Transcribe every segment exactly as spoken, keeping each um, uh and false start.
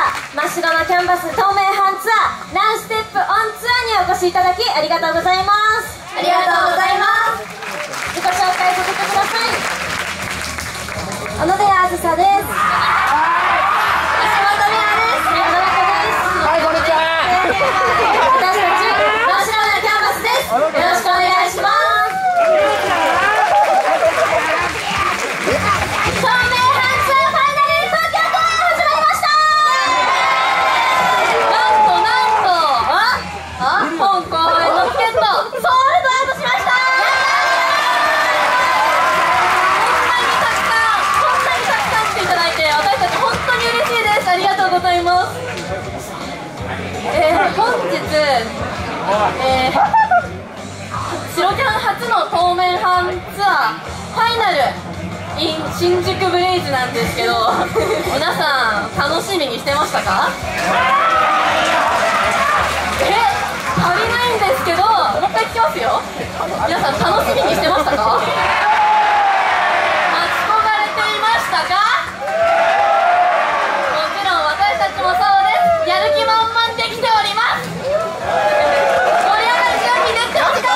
真っ白なキャンバス透明版ツアーナウステップオンツアーにお越しいただきありがとうございます。ありがとうございます。自己紹介させてください。小野寺あずさです。橋本美和です。野中です。 はい、こんにちは。 私たち真っ白なキャンバスです。よろしくお願いします。透明版ツアーファイナル東京公演始まりました。なんとなんとああ本公演のチケットソールドアウトしました。こんなにたくさんこんなにたくさん来ていただいて私たち本当に嬉しいです。ありがとうございます。えー、本日、えー、白キャン初の透明版ツアーファイナルin 新宿ブレイズなんですけど皆さん楽しみにしてましたか？え、足りないんですけどもう一回聞きますよ。皆さん楽しみにしてましたか？待ち焦がれていましたか？もちろん私たちもそうです。やる気満々できております。盛り上がる準備できてますか？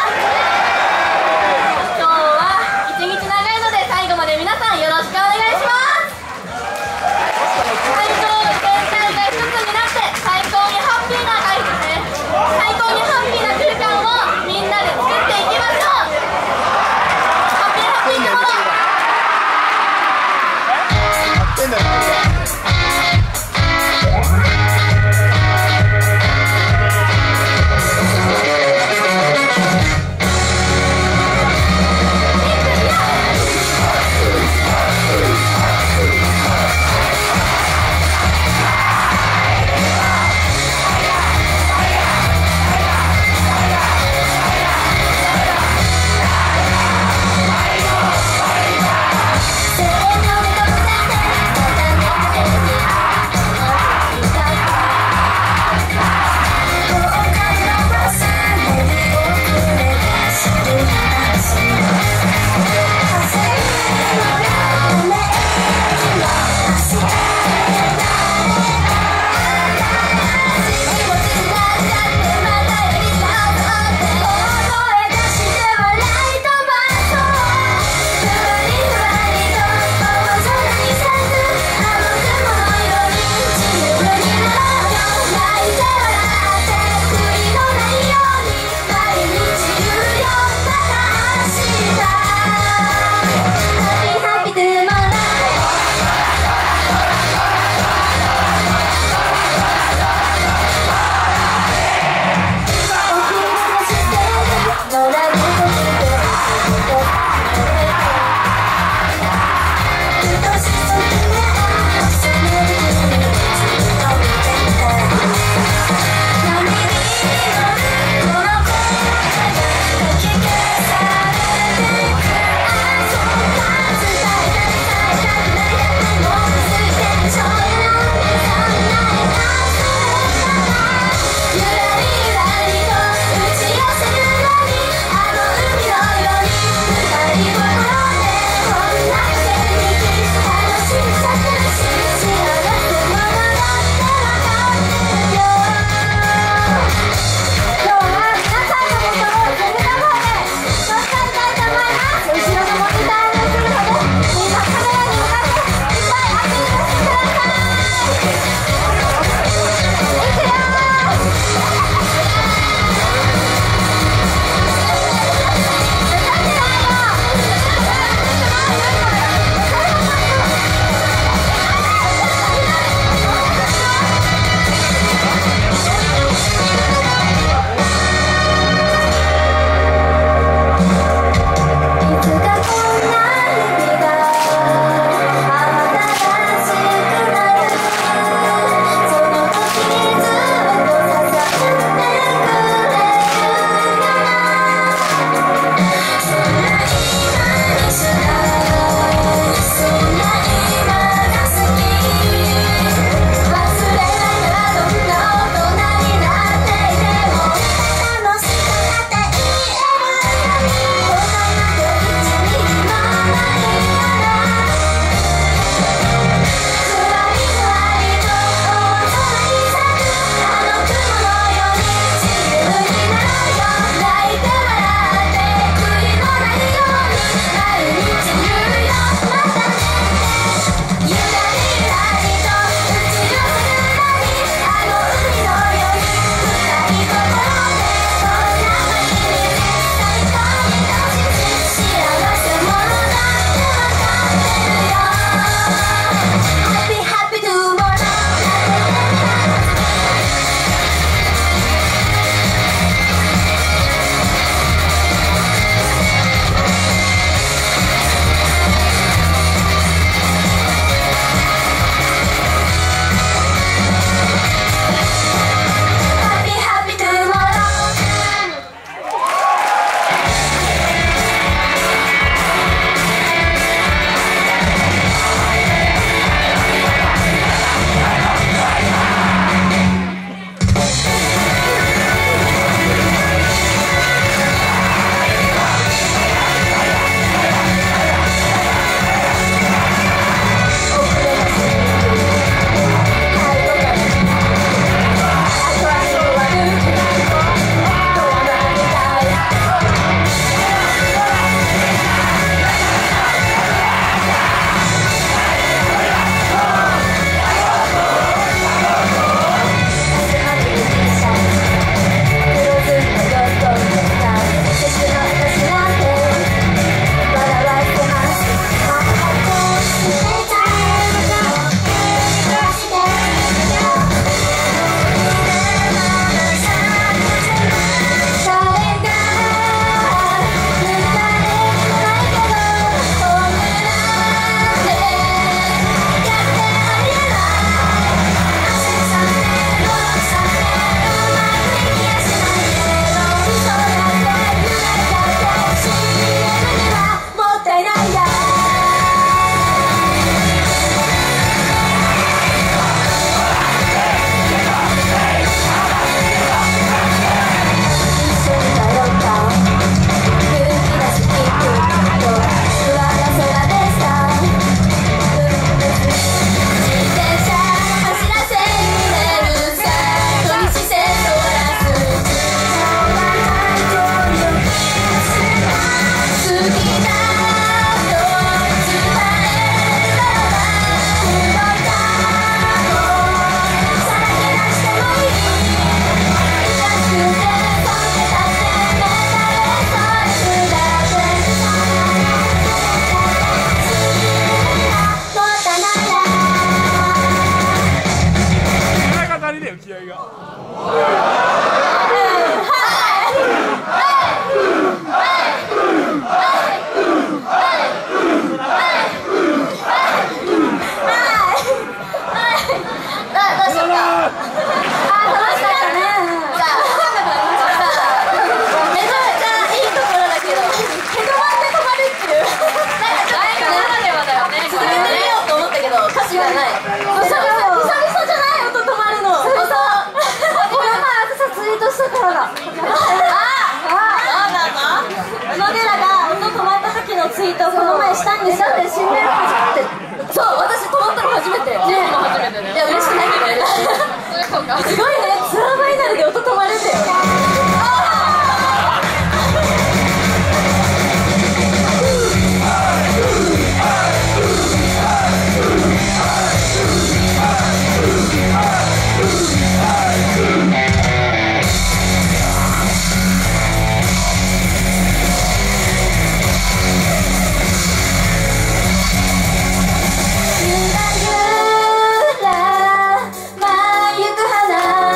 今日は一日長いので最後まで皆さんよろしくお願いします。会場全体が一つになって最高にハッピーな会ですね。最高にハッピーな空間をみんなで作っていきましょう。ハッピーハッピーってもの。 「 すごいね、ツアーファイナルで音止まるんだよ。ゆらゆら舞いゆく花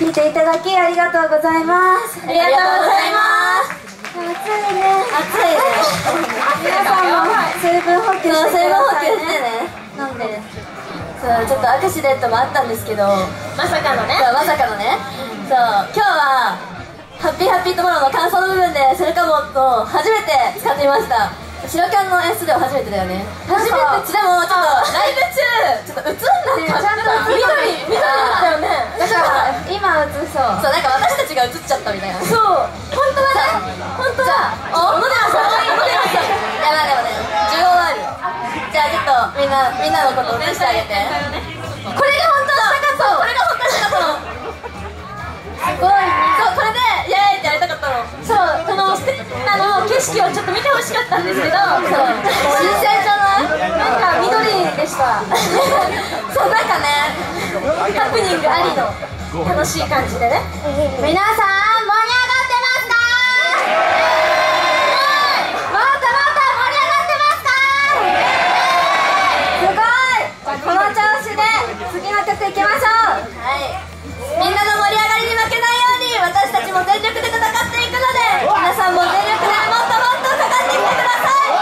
聞いていただきありがとうございます。 ありがとうございます。 暑いね。 暑いね。 皆さんも水分補給してくださいね。 水分補給してね。 飲んで。 そうちょっとアクシデントもあったんですけど、まさかのね。そうまさかのね。そう今日はハッピーハッピートゥモローの感想の部分でセルカボットを初めて使ってみました。白キャンの演出では初めてだよね。初めて。でもちょっとライブ中ちょっと映んなかった。ちゃんと緑緑だったよね。 だから今映そう。 そうなんか私たちが映っちゃったみたいな。そう本当はね。本当はお小野寺さん小野寺さん。やばいでもね需要ある。じゃあちょっとみんなみんなのことを映してあげて。これが本当はしたかったの。これが本当はしたかったの。すごいね。そうこれでイエーイってやりたかったの。そうこの素敵なの景色をちょっと見てほしかったんですけど、そう新鮮じゃない？なんか緑でした。そうなんかねハプニングありの楽しい感じでね。 皆さん盛り上がってますか？もっともっと盛り上がってますか？すごい。この調子で次の曲いきましょう。 はい。みんなの盛り上がりに負けないように私たちも全力で戦っていくので皆さんも全力でもっともっとかかってきてください。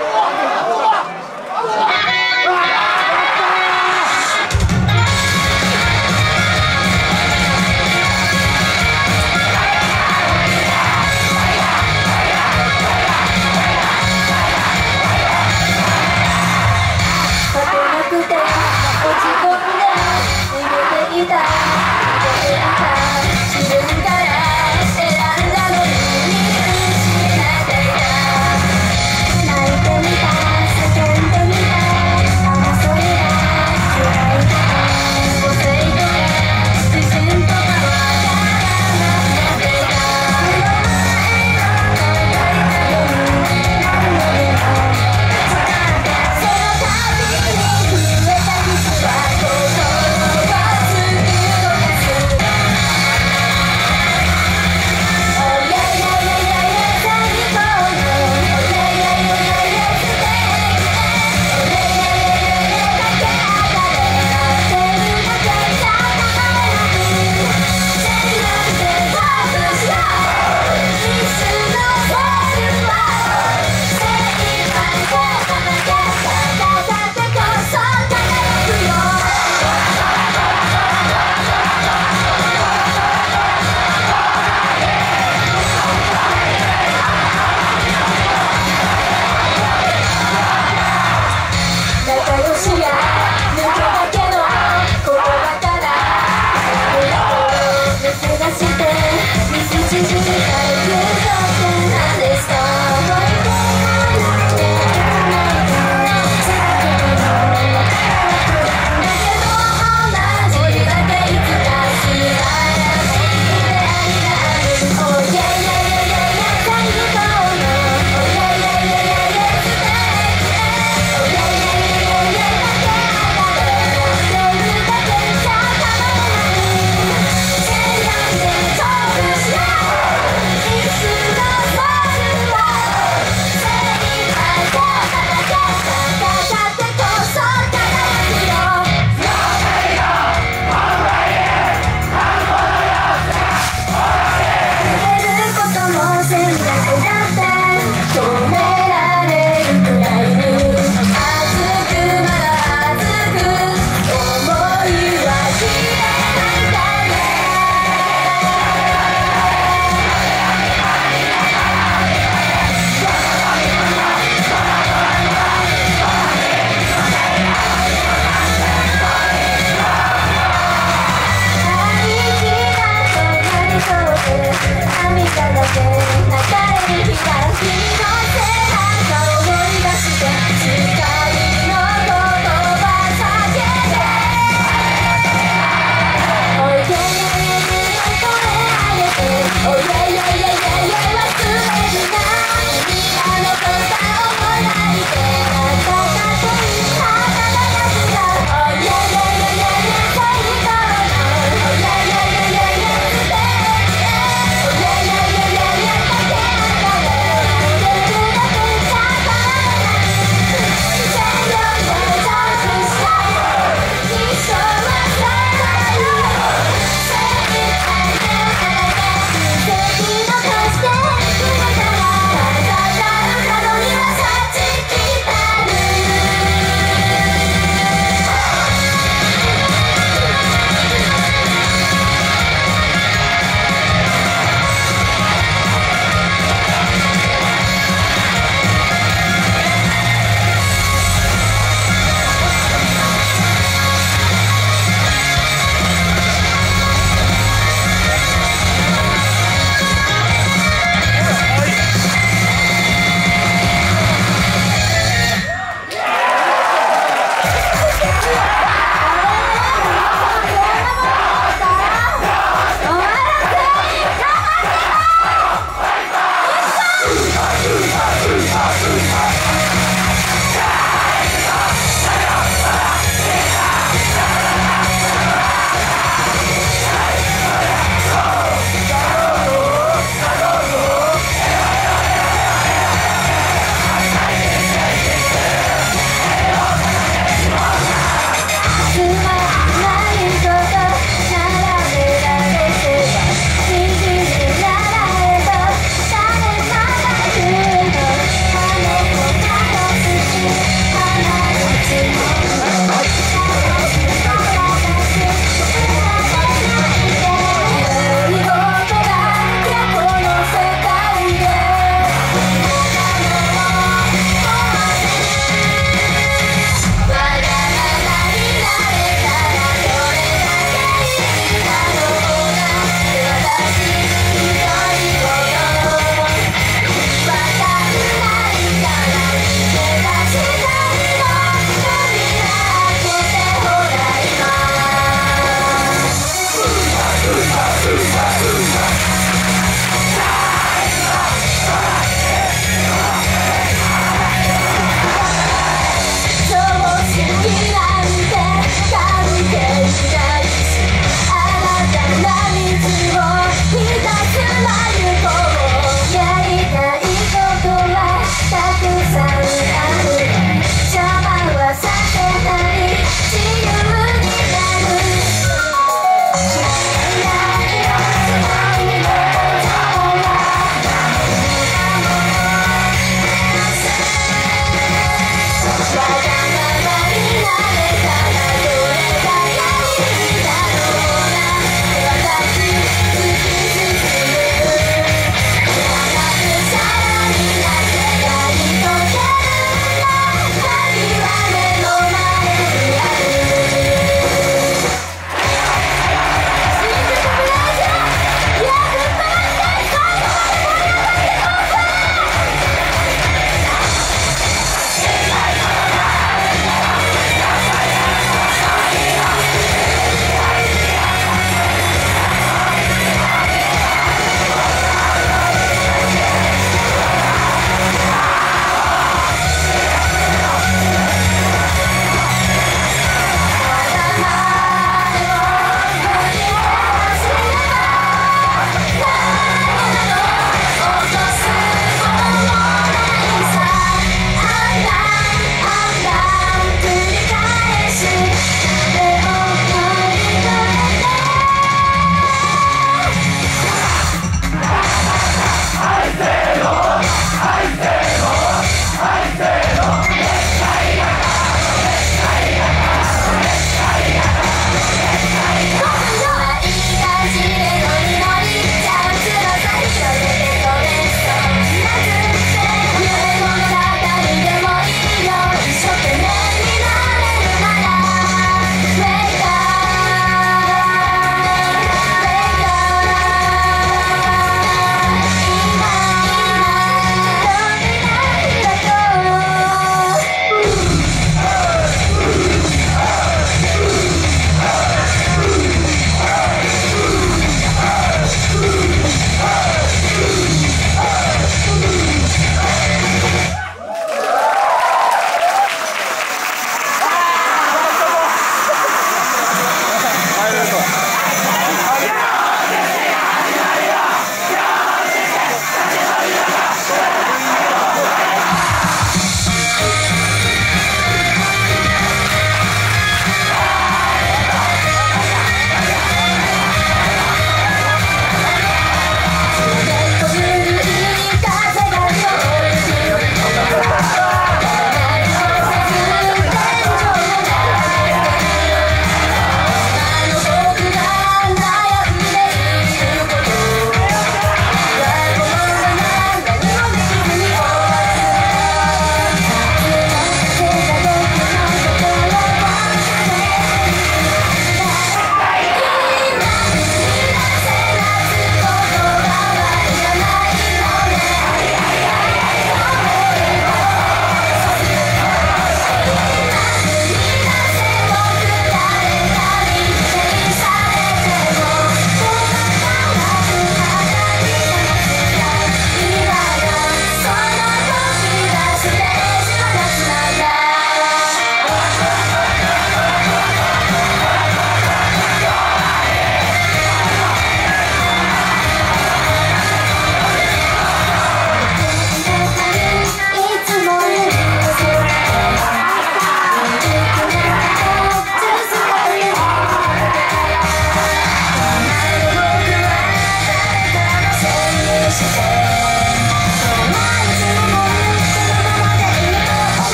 勝てなくて落ち込んで逃げていた自分から選んだのに失っていた。 泣いてみた叫んでみた争いが辛い母性とか自信とかわからなくなっていた。その度に増えた傷は心を熱く動かす。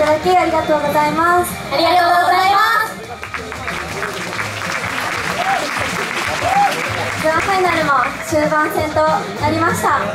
ただきありがとうございます。 ありがとうございます。 ツアーファイナルも終盤戦となりました。こ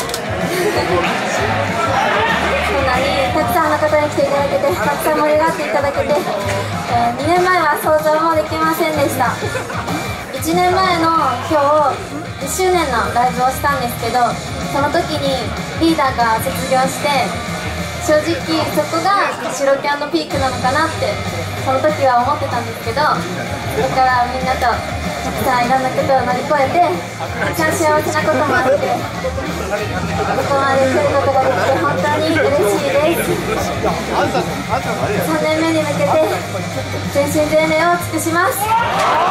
んなにたくさんの方に来ていただけて、たくさん盛り上がっていただけて、えー、にねんまえは想像もできませんでした。いちねんまえの今日いっしゅうねんのライブをしたんですけど、その時にリーダーが卒業して、正直そこが白キャンのピークなのかなってその時は思ってたんですけど、それからみんなとたくさんいろんなことを乗り越えて、たくさん幸せなこともあって、ここまで来ることができて本当に嬉しいです。さんねんめに向けて全身全霊を尽くします。ツア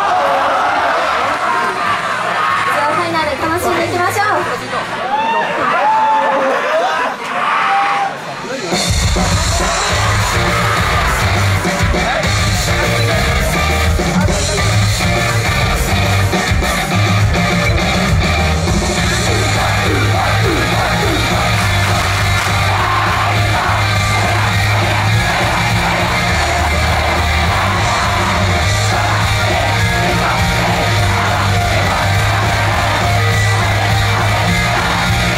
ーファイナル楽しんでいきましょう。 「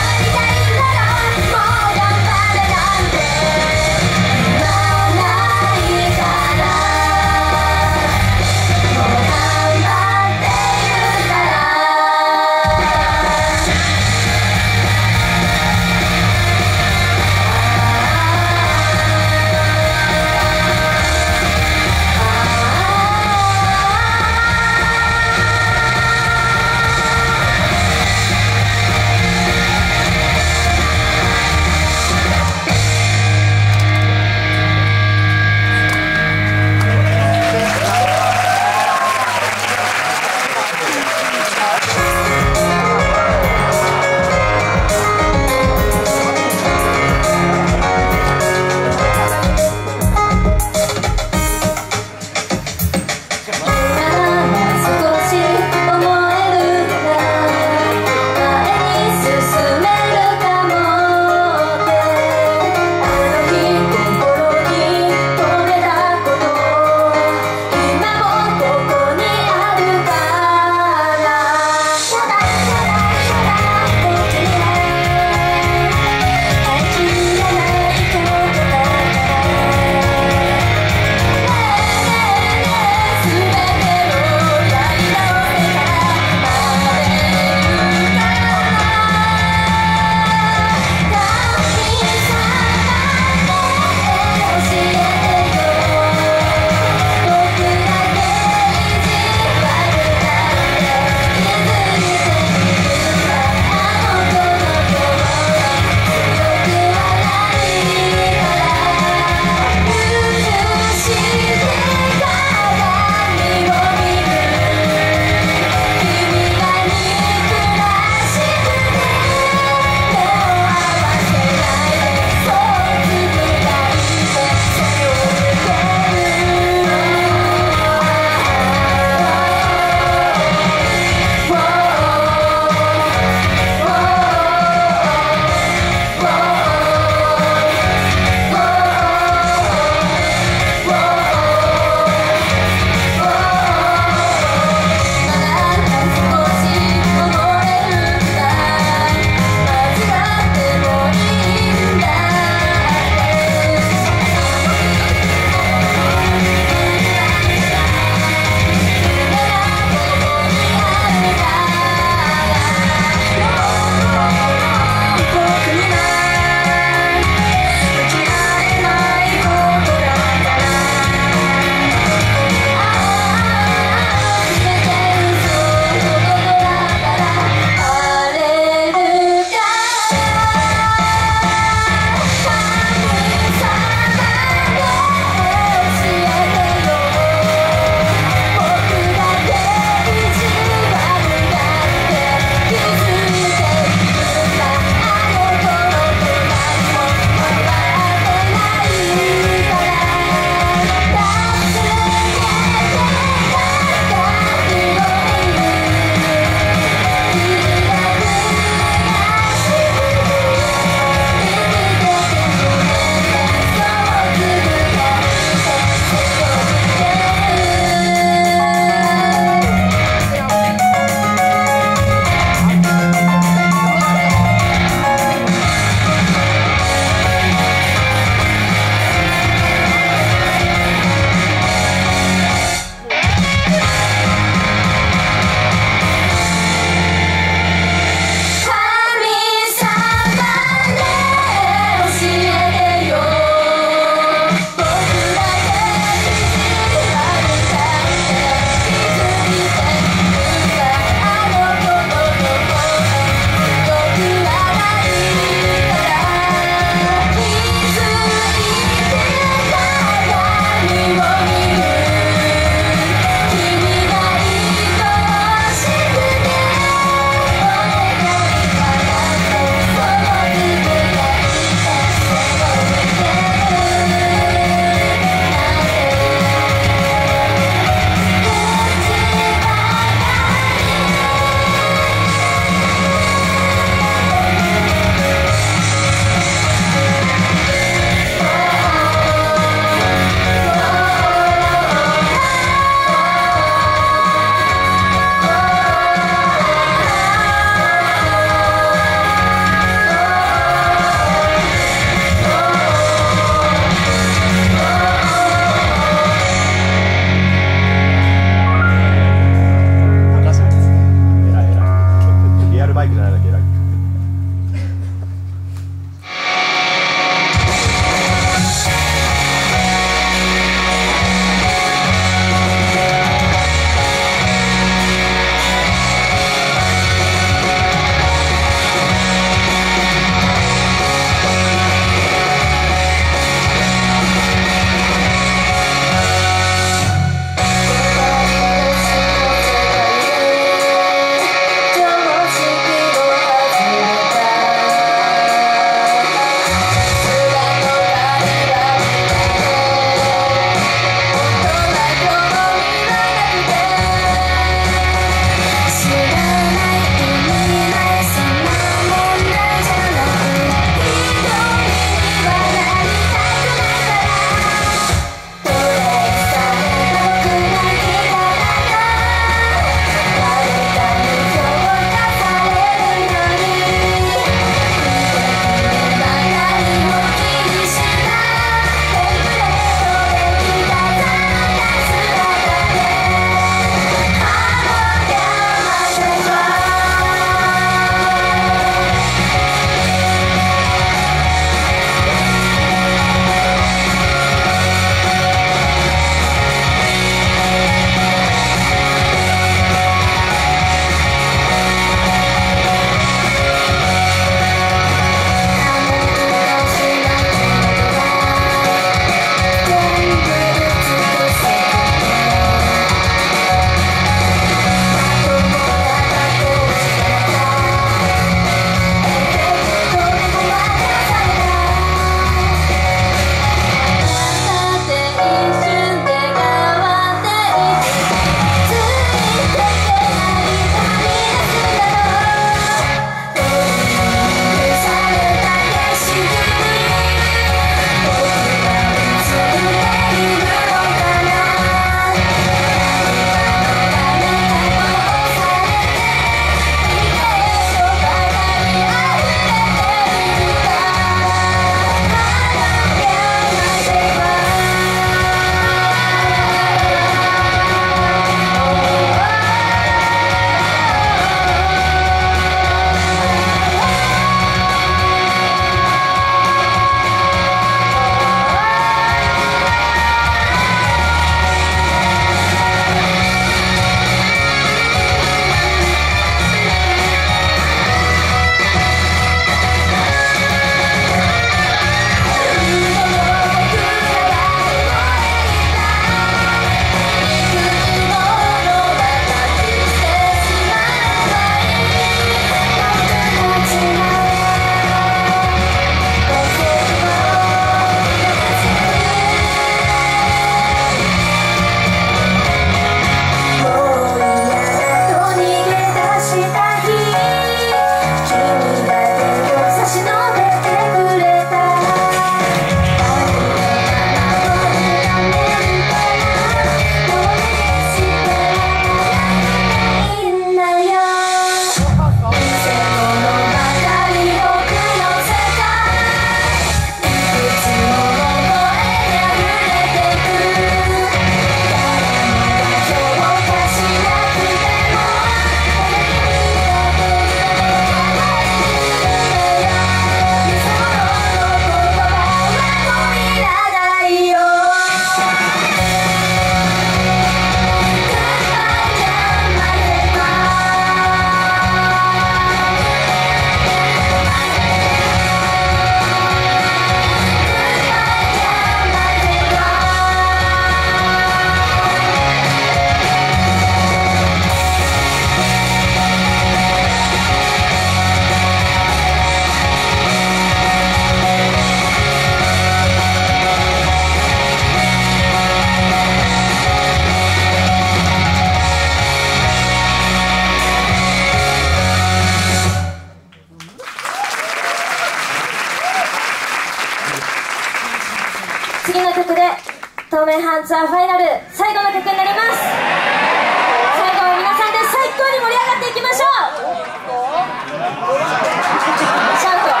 次の曲で東名阪ツアーファイナル最後の曲になります。最後は皆さんで最高に盛り上がっていきましょう。シャウト。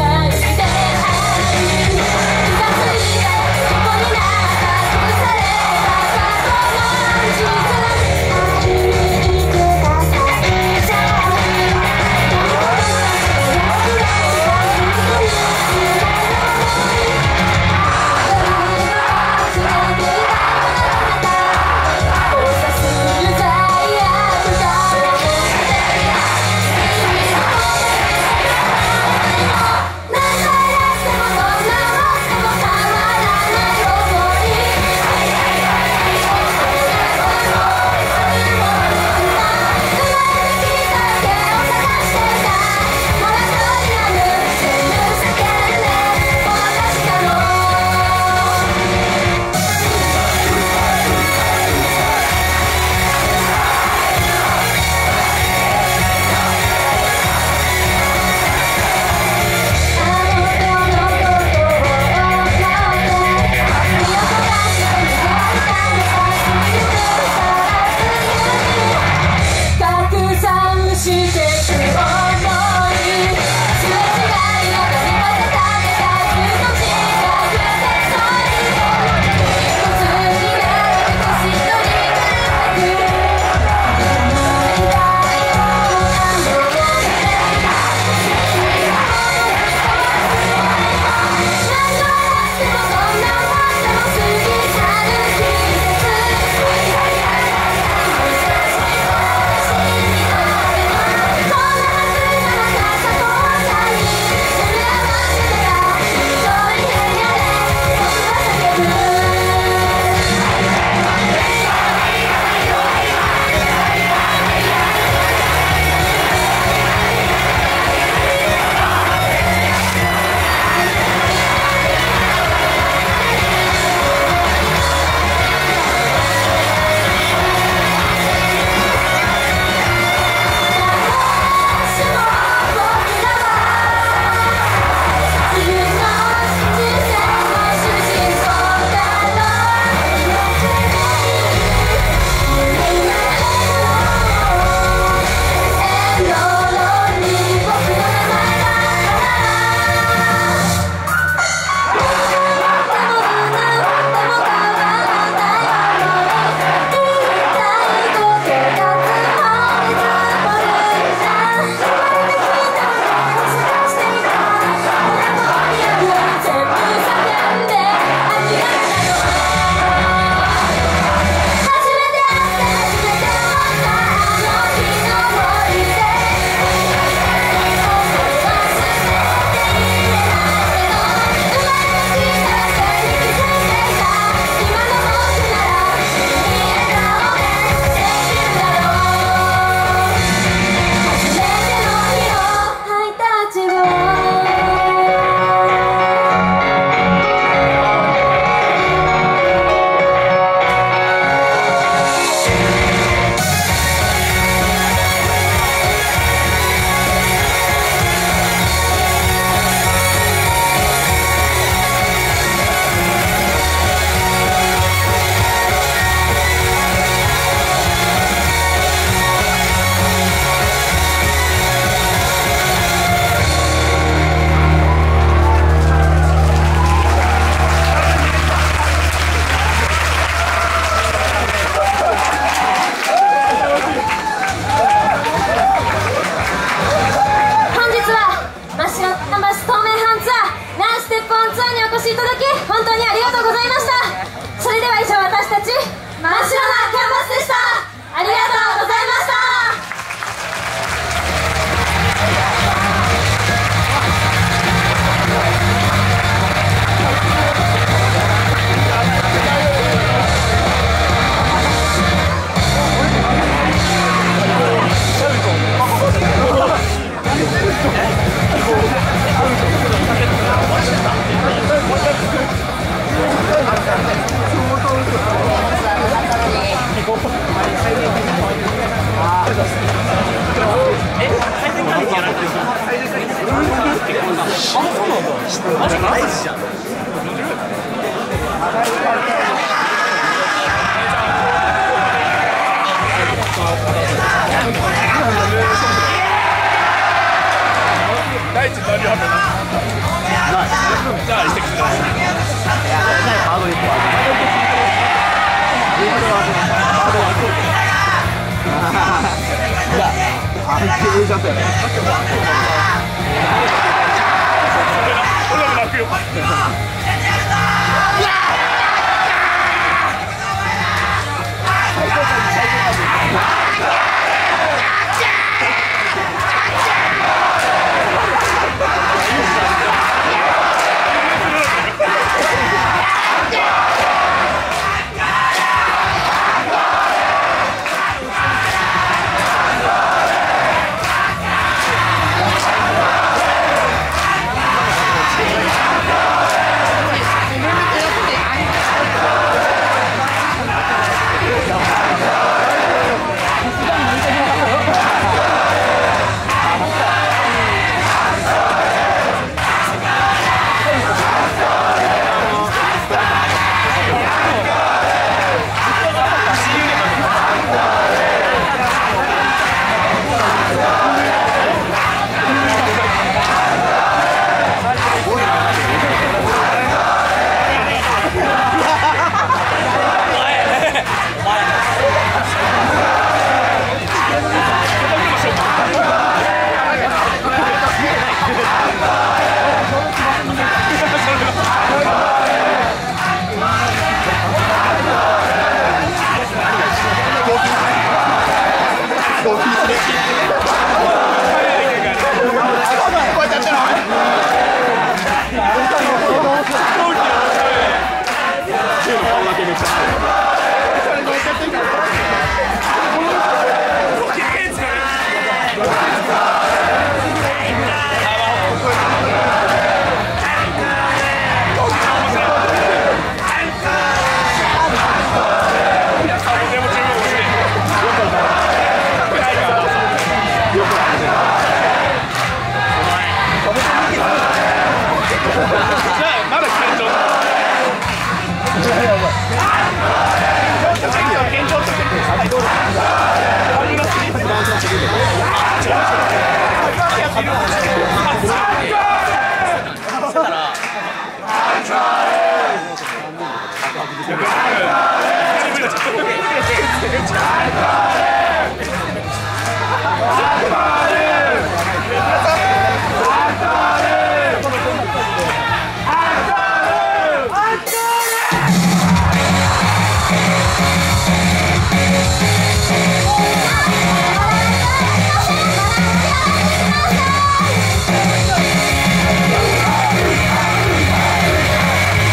気がついてここになった崩され第一何秒ないじゃあ移籍するいやハードリップは安定だったよね俺も泣くよ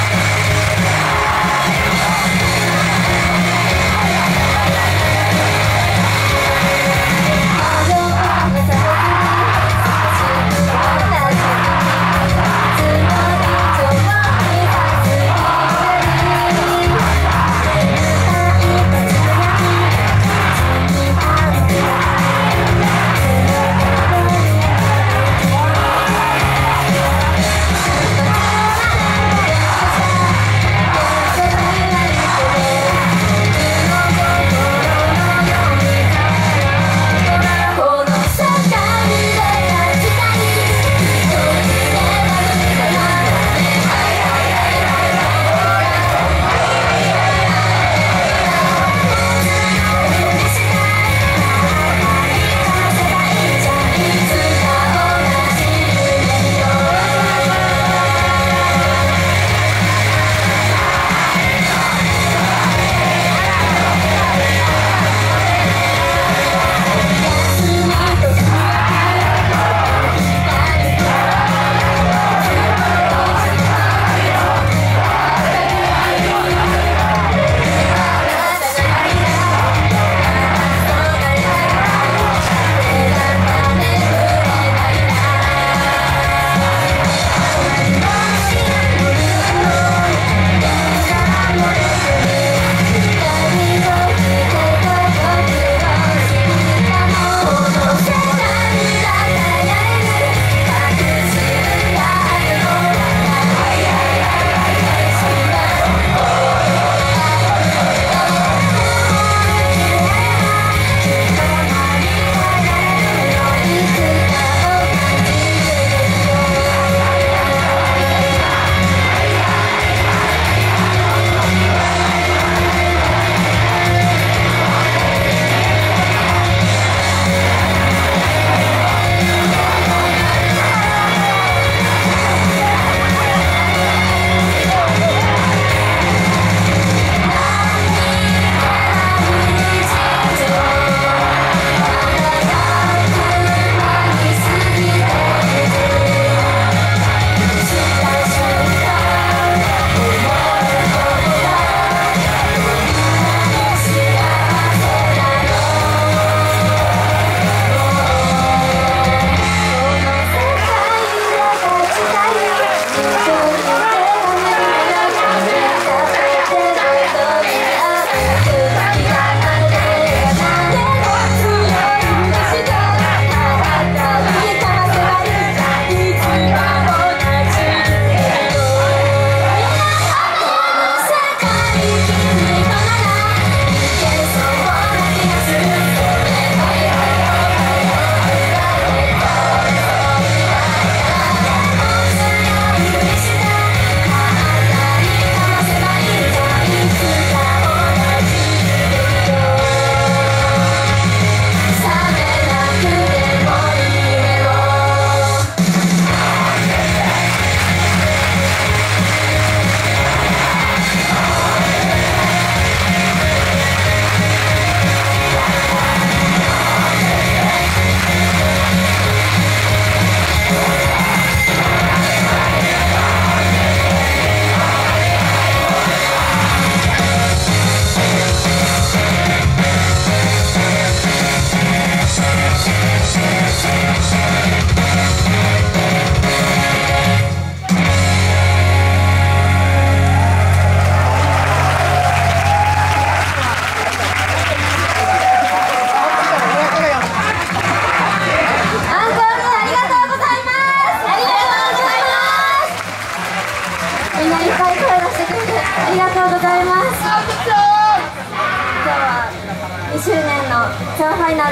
「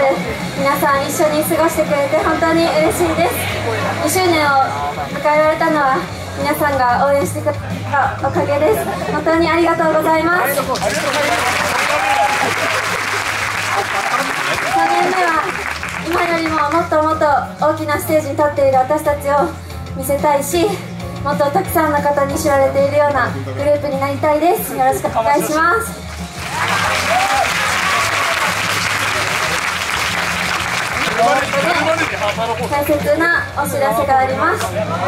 皆さん一緒に過ごしてくれて本当に嬉しいです。にしゅうねんを迎えられたのは皆さんが応援してくれたおかげです。本当にありがとうございます。さんねんめは今よりももっともっと大きなステージに立っている私たちを見せたいし、もっとたくさんの方に知られているようなグループになりたいです。よろしくお願いします。大切なお知らせがあります。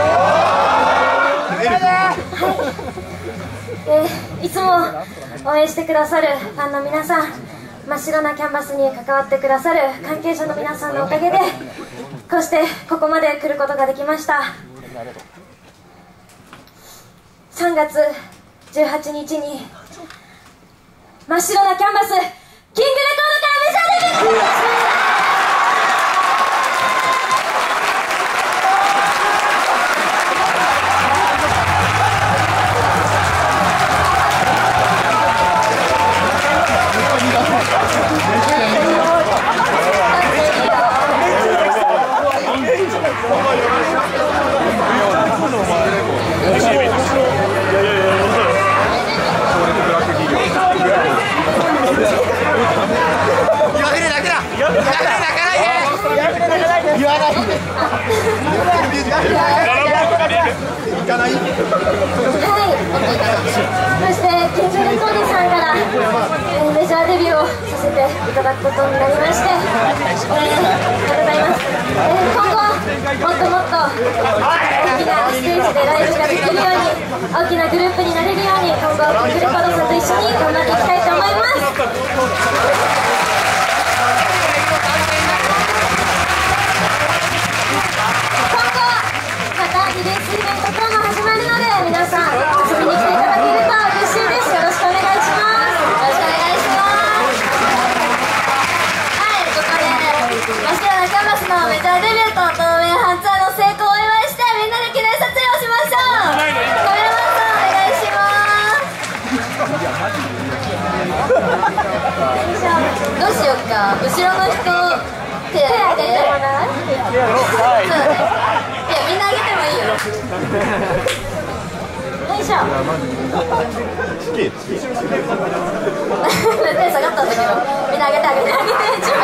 えー、いつも応援してくださるファンの皆さん、真っ白なキャンバスに関わってくださる関係者の皆さんのおかげでこうしてここまで来ることができました。さんがつじゅうはちにちに真っ白なキャンバスキングレコードからメジャーデビューします。そしてキングレコードさんから、えー、メジャーデビューをさせていただくことになりまして、えー、ありがとうございます。えー、今後もっともっと大きなステージでライブができるように、大きなグループになれるように、今後キングレコードさんと一緒に頑張っていきたいと思います。リリースイベント等も始まるので、皆さん遊びに来ていただけると嬉しいです。よろしくお願いします。よろしくお願いします。はい、ここで真っ白なキャンバスのメジャーデビューと透明ハンツァーの成功をお祝いして、みんなで記念撮影をしましょう。カメラマンさんお願いします。どうしようか、後ろの人手挙げてもらう？そうだね。いや、みんなあげてもいいよ。よいしょ。手下がったんだけど、みんなあげてあげてあげて。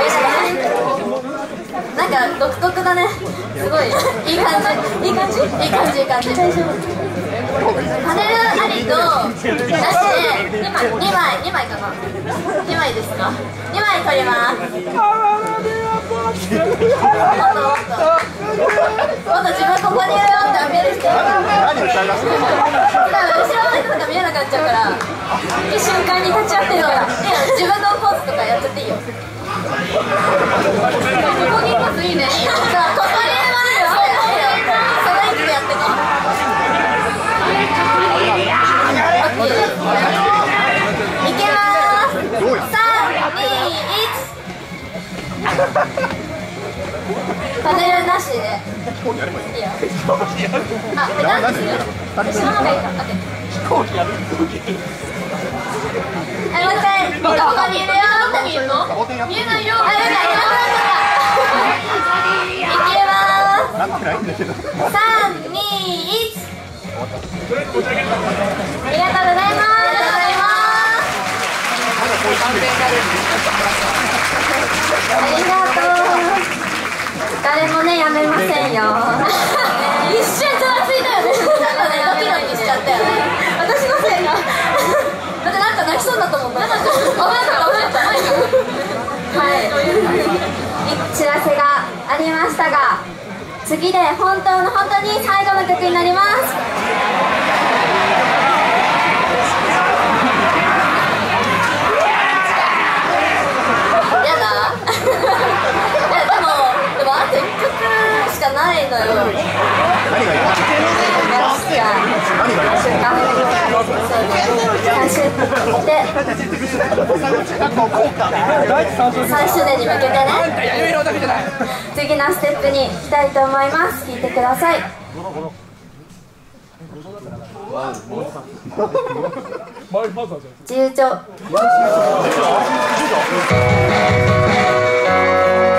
なんか独特だね。すごいいい感じ。いい感じ？いい感じいい感じ。大丈夫。パネルありとなしでにまいにまいにまいかな。にまいですか？にまい取ります。もっともっともっと自分ここにいるよってアピールして。多分後ろの人とか見えなくなっちゃうから、いい瞬間に立ち会ってるから、自分のポーズとかやっちゃっていいよ。ここにいます。いいね。じゃあここにいますよ。その位置でやってこう。いけます。さん、に、いち。パネルなしでいいよ。あ、これ何する？後ろの方がいいか。オッケー。はい、もう一回。ここにいるよって見えるの？見えないよ。あ、見えないよ。いけます。さん、に、いち。ありがとうございます。ありがとうございます。ありがとう。誰もね、やめませんよ。一瞬ざわついたよね。なんかね、ドキドキしちゃったよね。私のせいか。だってなんか泣きそうだったもん。なんか、おばあさんがおっしゃった。はい。知らせがありましたが、次で本当の本当に最後の曲になります。やだ。いっきょくしかないのよ。何がいい？さんしゅうねんに向けてね、次のステップに行きたいと思います。聴いてください。自由帳。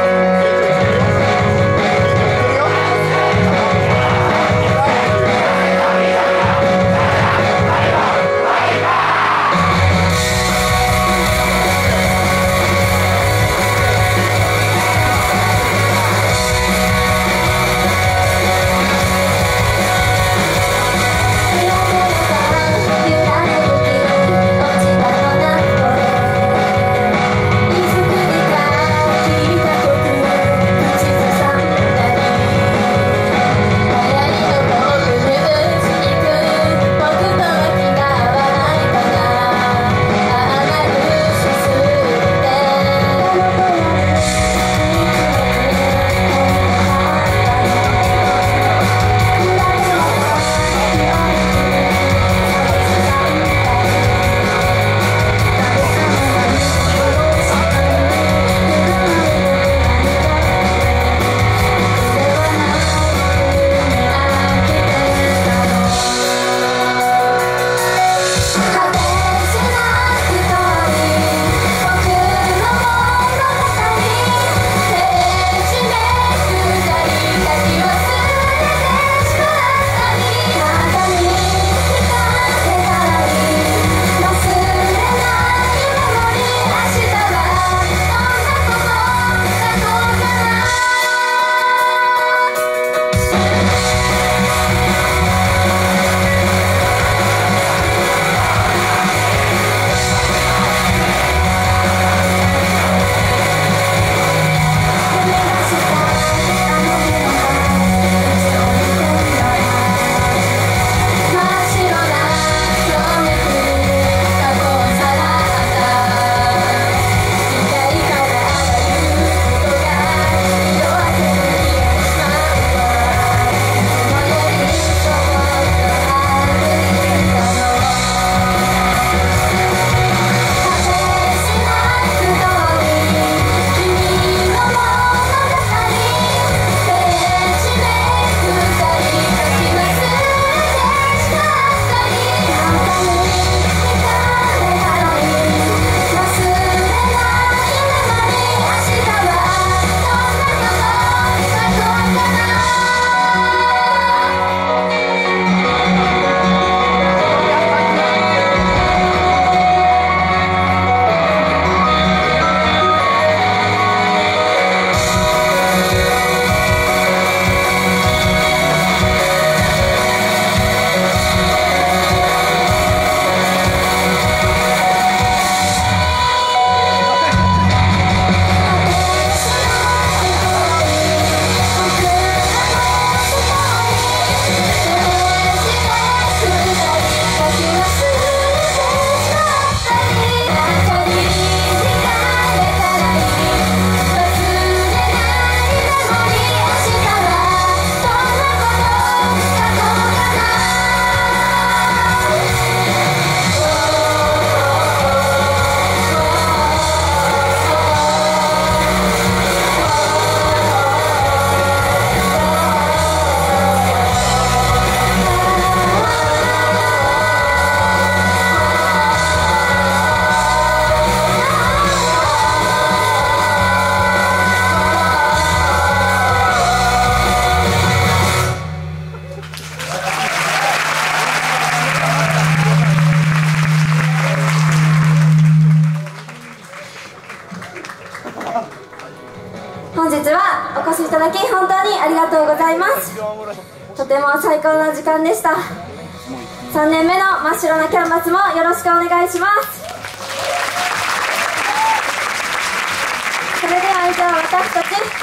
本日はお越しいただき本当にありがとうございます。とても最高な時間でした。さんねんめの真っ白なキャンバスもよろしくお願いします。それでは以上、私たち